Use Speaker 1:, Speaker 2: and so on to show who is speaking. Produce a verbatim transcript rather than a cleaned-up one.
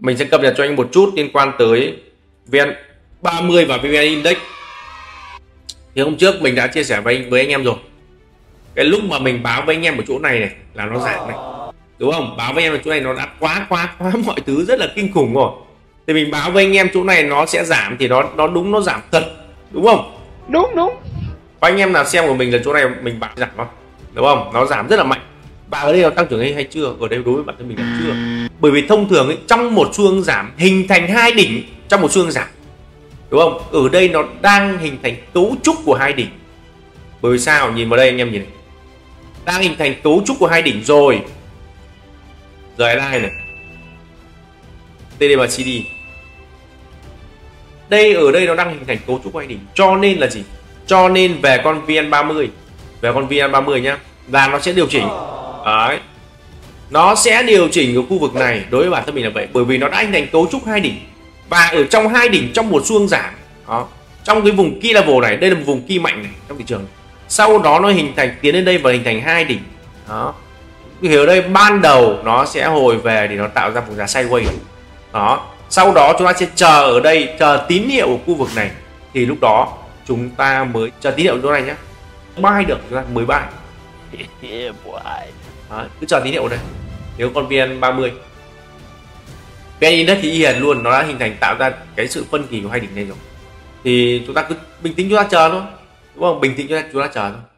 Speaker 1: Mình sẽ cập nhật cho anh một chút liên quan tới vê en ba mươi và vê en Index. Thì hôm trước mình đã chia sẻ với anh, với anh em rồi. Cái lúc mà mình báo với anh em ở chỗ này này là nó giảm này, đúng không? Báo với anh em ở chỗ này nó đã quá quá quá mọi thứ rất là kinh khủng rồi. Thì mình báo với anh em chỗ này nó sẽ giảm thì nó nó đúng, nó giảm thật, đúng không?
Speaker 2: Đúng đúng.
Speaker 1: Và anh em nào xem của mình là chỗ này mình báo giảm không, đúng không? Nó giảm rất là mạnh. Và ở đây nó tăng trưởng hay, hay chưa? Ở đây đối với bản thân mình là chưa. Bởi vì thông thường ấy, trong một xu hướng giảm hình thành hai đỉnh trong một xu hướng giảm, đúng không? Ở đây nó đang hình thành cấu trúc của hai đỉnh. Bởi vì sao? Nhìn vào đây anh em nhìn này. Đang hình thành cấu trúc của hai đỉnh rồi. Giờ đây này, tê đê và xê đê. Đây ở đây nó đang hình thành cấu trúc của hai đỉnh. Cho nên là gì? Cho nên về con vê en ba mươi, về con vê en ba mươi nhá, là nó sẽ điều chỉnh. Đấy. Nó sẽ điều chỉnh ở khu vực này, đối với bản thân mình là vậy, bởi vì nó đã hình thành cấu trúc hai đỉnh. Và ở trong hai đỉnh trong một xu hướng giảm, đó, trong cái vùng key level này, đây là một vùng key mạnh này trong thị trường. Sau đó nó hình thành tiến lên đây và hình thành hai đỉnh. Đó. Thì ở đây ban đầu nó sẽ hồi về thì nó tạo ra vùng giá sideways. Đó. Sau đó chúng ta sẽ chờ ở đây, chờ tín hiệu ở khu vực này, thì lúc đó chúng ta mới chờ tín hiệu chỗ này nhé. Buy được chúng ta mới buy. Đó, cứ chờ tín hiệu ở đây. Nếu con vê en ba mươi, vê en Index thì y hệt luôn, nó đã hình thành tạo ra cái sự phân kỳ của hai đỉnh này rồi. Thì chúng ta cứ bình tĩnh chúng ta chờ thôi, đúng không? Bình tĩnh chúng ta chúng ta chờ thôi.